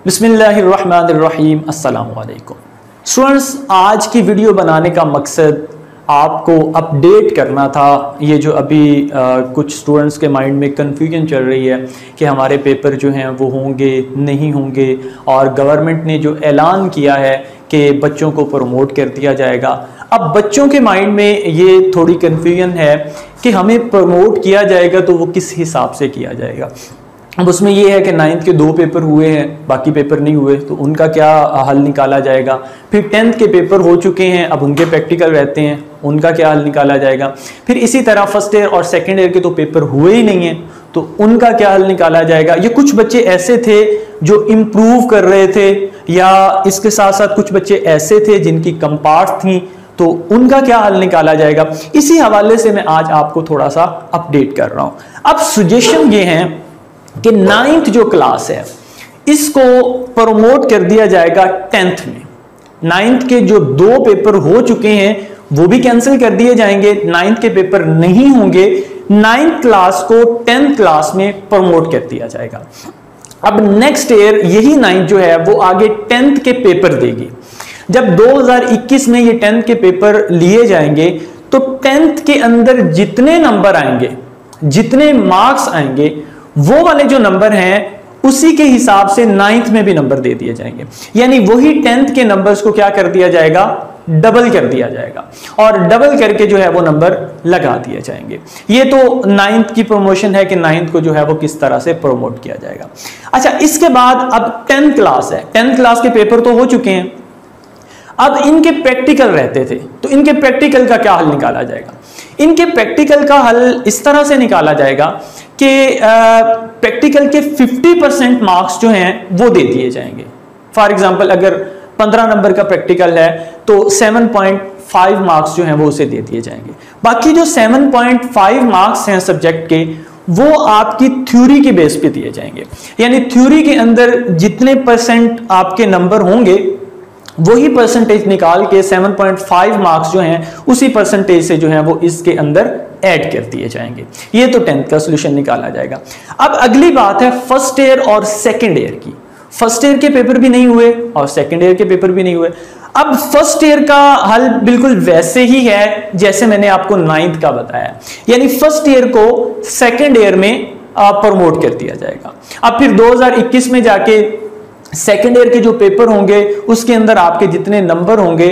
बिस्मिल्लाहिर्रहमानिर्रहीम अस्सलाम वालेकुम स्टूडेंट्स, आज की वीडियो बनाने का मकसद आपको अपडेट करना था। ये जो अभी कुछ स्टूडेंट्स के माइंड में कन्फ्यूजन चल रही है कि हमारे पेपर जो हैं वो होंगे नहीं होंगे, और गवर्नमेंट ने जो ऐलान किया है कि बच्चों को प्रमोट कर दिया जाएगा। अब बच्चों के माइंड में ये थोड़ी कन्फ्यूजन है कि हमें प्रमोट किया जाएगा तो वो किस हिसाब से किया जाएगा। अब उसमें ये है कि 9th के 2 पेपर हुए हैं, बाकी पेपर नहीं हुए, तो उनका क्या हल निकाला जाएगा। फिर 10th के पेपर हो चुके हैं, अब उनके प्रैक्टिकल रहते हैं, उनका क्या हल निकाला जाएगा। फिर इसी तरह फर्स्ट ईयर और सेकेंड ईयर के तो पेपर हुए ही नहीं हैं, तो उनका क्या हल निकाला जाएगा। ये कुछ बच्चे ऐसे थे जो इम्प्रूव कर रहे थे, या इसके साथ साथ कुछ बच्चे ऐसे थे जिनकी कम पार्ट्स थी, तो उनका क्या हल निकाला जाएगा। इसी हवाले से मैं आज आपको थोड़ा सा अपडेट कर रहा हूं। अब सजेशन ये है कि 9th जो क्लास है इसको प्रमोट कर दिया जाएगा 10th में। 9th के जो 2 पेपर हो चुके हैं वो भी कैंसिल कर दिए जाएंगे, 9th के पेपर नहीं होंगे, 9th क्लास को 10th क्लास में प्रमोट कर दिया जाएगा। अब नेक्स्ट ईयर यही 9th जो है वो आगे 10th के पेपर देगी। जब 2021 में ये 10th के पेपर लिए जाएंगे तो 10th के अंदर जितने नंबर आएंगे, जितने मार्क्स आएंगे, वो वाले जो नंबर हैं उसी के हिसाब से 9th में भी नंबर दे दिए जाएंगे। यानी वही 10th के नंबर्स को क्या कर दिया जाएगा, डबल कर दिया जाएगा, और डबल करके जो है वो नंबर लगा दिए जाएंगे। ये तो 9th की प्रमोशन है कि 9th को जो है वो किस तरह से प्रमोट किया जाएगा। अच्छा, इसके बाद अब 10th क्लास है, 10th क्लास के पेपर तो हो चुके हैं, अब इनके प्रैक्टिकल रहते थे, तो इनके प्रैक्टिकल का क्या हल निकाला जाएगा। इनके प्रैक्टिकल का हल इस तरह से निकाला जाएगा कि प्रैक्टिकल के 50% मार्क्स जो हैं वो दे दिए जाएंगे। फॉर एग्जांपल अगर 15 नंबर का प्रैक्टिकल है तो 7.5 मार्क्स जो हैं वो उसे दे दिए जाएंगे। बाकी जो 7.5 मार्क्स हैं सब्जेक्ट के, वो आपकी थ्योरी के बेस पे दिए जाएंगे। यानी थ्योरी के अंदर जितने परसेंट आपके नंबर होंगे वही परसेंटेज निकाल के 7.5 मार्क्स जो हैं उसी परसेंटेज से जो है वो इसके अंदर ऐड कर दिए जाएंगे। ये तो 10th का सॉल्यूशन निकाला जाएगा। अब अगली बात है फर्स्ट ईयर और सेकंड ईयर की। फर्स्ट ईयर के पेपर भी नहीं हुए और सेकंड ईयर के पेपर भी नहीं हुए। अब फर्स्ट ईयर का हल बिल्कुल वैसे ही है जैसे मैंने आपको 9th का बताया, यानी फर्स्ट ईयर को सेकंड ईयर में प्रमोट कर दिया जाएगा। अब फिर 2021 में जाके सेकेंड ईयर के जो पेपर होंगे उसके अंदर आपके जितने नंबर होंगे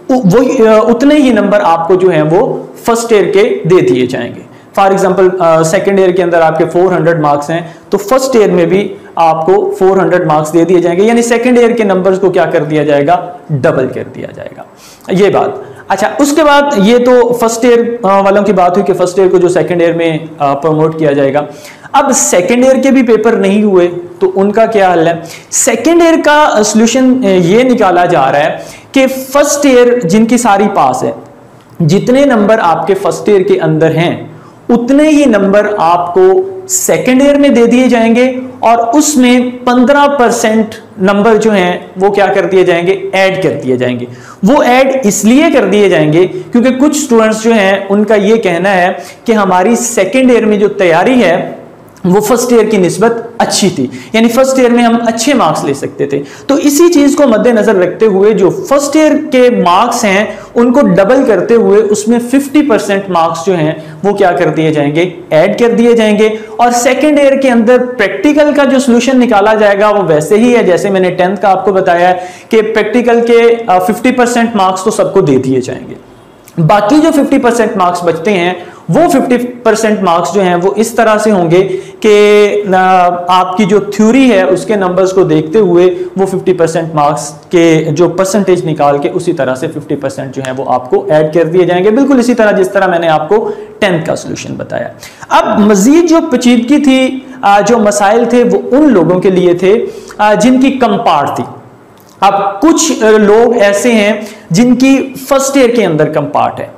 वो उतने ही नंबर आपको जो हैं वो फर्स्ट ईयर के दे दिए जाएंगे। फॉर एग्जांपल सेकेंड ईयर के अंदर आपके 400 मार्क्स हैं तो फर्स्ट ईयर में भी आपको 400 मार्क्स दे दिए जाएंगे। यानी सेकेंड ईयर के नंबर्स को क्या कर दिया जाएगा, डबल कर दिया जाएगा। ये बात। अच्छा, उसके बाद ये तो फर्स्ट ईयर वालों की बात हुई कि फर्स्ट ईयर को जो सेकेंड ईयर में प्रमोट किया जाएगा। अब सेकेंड ईयर के भी पेपर नहीं हुए तो उनका क्या हल है। सेकेंड ईयर का सॉल्यूशन ये निकाला जा रहा है कि फर्स्ट ईयर जिनकी सारी पास है, जितने नंबर आपके फर्स्ट ईयर के अंदर हैं उतने ही नंबर आपको सेकेंड ईयर में दे दिए जाएंगे, और उसमें 15% नंबर जो हैं वो क्या कर दिए जाएंगे, ऐड कर दिए जाएंगे। वो ऐड इसलिए कर दिए जाएंगे क्योंकि कुछ स्टूडेंट्स जो हैं उनका ये कहना है कि हमारी सेकेंड ईयर में जो तैयारी है वो फर्स्ट ईयर की निस्बत अच्छी थी, यानी फर्स्ट ईयर में हम अच्छे मार्क्स ले सकते थे। तो इसी चीज को मद्देनजर रखते हुए जो फर्स्ट ईयर के मार्क्स हैं उनको डबल करते हुए उसमें 50% मार्क्स जो हैं वो क्या कर दिए जाएंगे, ऐड कर दिए जाएंगे। और सेकेंड ईयर के अंदर प्रैक्टिकल का जो सॉल्यूशन निकाला जाएगा वो वैसे ही है जैसे मैंने 10th का आपको बताया है कि प्रैक्टिकल के 50% मार्क्स तो सबको दे दिए जाएंगे। बाकी जो 50% मार्क्स बचते हैं वो 50% मार्क्स जो हैं वो इस तरह से होंगे कि आपकी जो थ्योरी है उसके नंबर्स को देखते हुए वो 50% मार्क्स के जो परसेंटेज निकाल के उसी तरह से 50% जो है वो आपको ऐड कर दिए जाएंगे, बिल्कुल इसी तरह जिस तरह मैंने आपको 10th का सॉल्यूशन बताया। अब मजीद जो पेचीदगी थी, जो मसाइल थे वो उन लोगों के लिए थे जिनकी कम पार्ट थी। अब कुछ लोग ऐसे हैं जिनकी फर्स्ट ईयर के अंदर कम पार्ट है,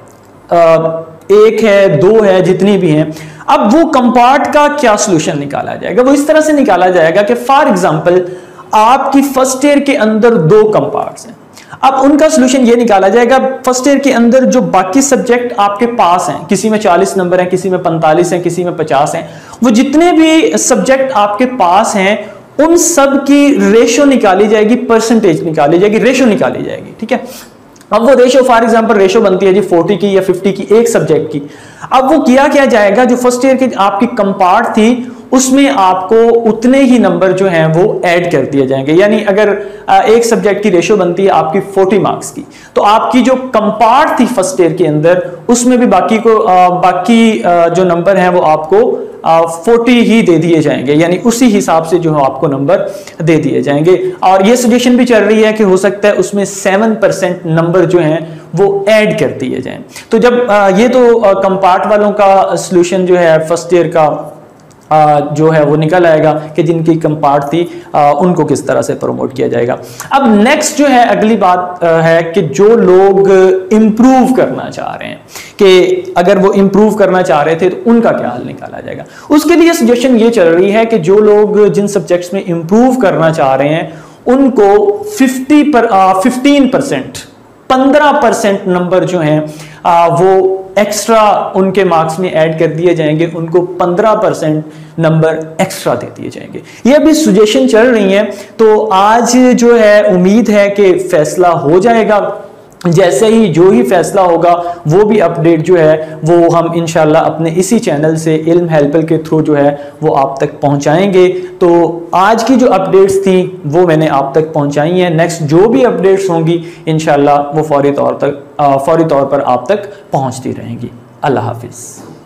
1 है 2 है, जितनी भी हैं। अब वो कंपार्ट का क्या सॉल्यूशन निकाला जाएगा, वो इस तरह से निकाला जाएगा कि फॉर एग्जांपल आपकी फर्स्ट ईयर के अंदर 2 कंपार्ट्स हैं। अब उनका सॉल्यूशन ये निकाला जाएगा, फर्स्ट ईयर के अंदर जो बाकी सब्जेक्ट आपके पास हैं, किसी में 40 नंबर हैं, किसी में 45 हैं, किसी में 50 हैं, वो जितने भी सब्जेक्ट आपके पास हैं उन सब की रेशो निकाली जाएगी, परसेंटेज निकाली जाएगी, रेशो निकाली जाएगी, ठीक है। अब वो रेशो फॉर एग्जांपल रेशो बनती है जी 40 की या 50 की एक सब्जेक्ट की। अब वो किया क्या जाएगा, जो फर्स्ट ईयर की आपकी कंपार्ट थी उसमें आपको उतने ही नंबर जो हैं वो ऐड कर दिए जाएंगे। यानी अगर एक सब्जेक्ट की रेशो बनती है आपकी 40 मार्क्स की, तो आपकी जो कंपार्ट थी फर्स्ट ईयर के अंदर उसमें भी बाकी जो नंबर हैं वो आपको 40 ही दे दिए जाएंगे, यानी उसी हिसाब से जो है आपको नंबर दे दिए जाएंगे। और ये सजेशन भी चल रही है कि हो सकता है उसमें 7% नंबर जो हैं वो ऐड कर दिए जाएं। तो जब ये तो कंपार्ट वालों का सोल्यूशन जो है फर्स्ट ईयर का जो है वो निकल आएगा कि जिनकी कंपार्ट थी उनको किस तरह से प्रमोट किया जाएगा। अब नेक्स्ट जो है अगली बात है कि जो लोग इंप्रूव करना चाह रहे हैं, कि अगर वो इंप्रूव करना चाह रहे थे तो उनका क्या हल निकाला जाएगा। उसके लिए सजेशन ये चल रही है कि जो लोग जिन सब्जेक्ट्स में इंप्रूव करना चाह रहे हैं उनको 15% नंबर जो हैं वो एक्स्ट्रा उनके मार्क्स में ऐड कर दिए जाएंगे, उनको 15% नंबर एक्स्ट्रा दे दिए जाएंगे। ये अभी सजेशन चल रही है, तो आज जो है उम्मीद है कि फैसला हो जाएगा। जैसे ही जो ही फैसला होगा वो भी अपडेट जो है वो हम इंशाल्लाह अपने इसी चैनल से इल्म हेल्पर के थ्रू जो है वो आप तक पहुंचाएंगे। तो आज की जो अपडेट्स थी वो मैंने आप तक पहुंचाई हैं। नेक्स्ट जो भी अपडेट्स होंगी इंशाल्लाह वो फौरी तौर पर आप तक पहुंचती रहेंगी। अल्लाह हाफिज़।